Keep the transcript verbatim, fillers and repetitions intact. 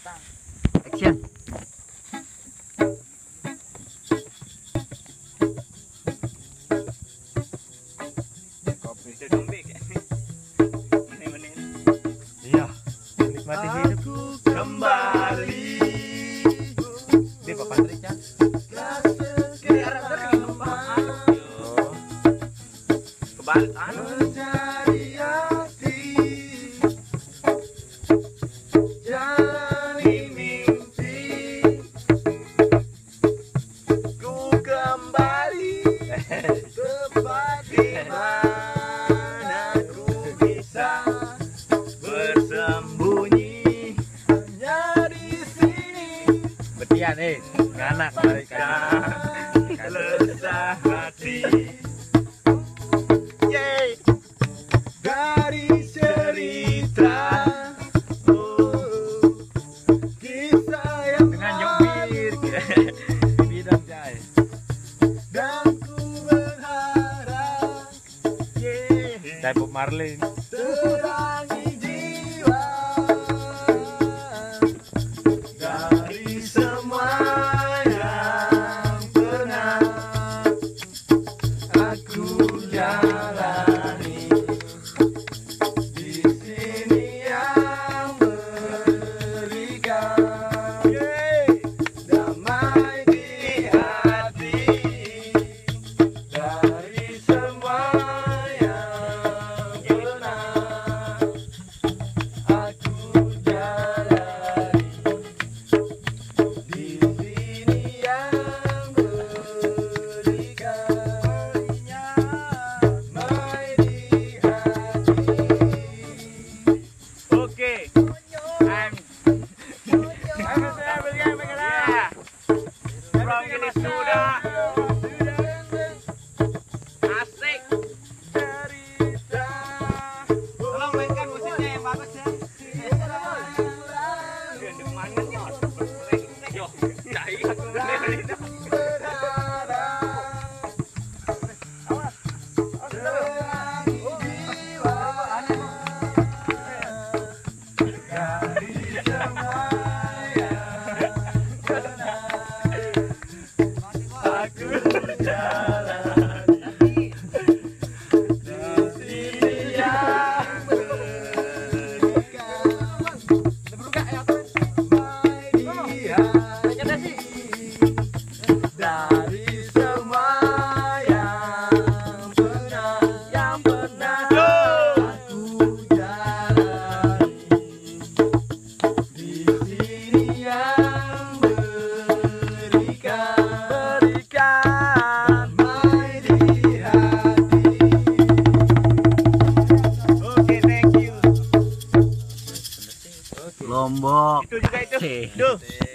Action. Kopi sedombek. Menit-menit. Iya. Menikmati hidup. Kembali. Di Pak Patrik ya. Kiri arah sering numpang. Kebalik anu. Mencari hati, jalani mimpi, ku kembali tepat di mana ku bisa bersembunyi hanya di sini. Betian eh, nganak balik Lesah hati. Yeay. Dari cerita, oh, kisah yang dengan nyopir di bidang jai. dan ku berharap, yeah, Jai Bob Marley. terangi jiwa dari semua yang pernah aku jalani. Di sini yang berikan, yeah, damai di hati dari semua yang pernah aku jalani. Di sini yang berikan damai di hati. Oke. I'm Yeah. From ini sudah asik. Tolong mainkan musiknya yang bagus ya. Gendeng mangan ya. Yo, cai aku ngene. Dari semua yang pernah, yang pernah aku jalani. Di sini yang berikan, berikan damai di hati. Oke, thank you. Lombok. Itu juga itu. Duh.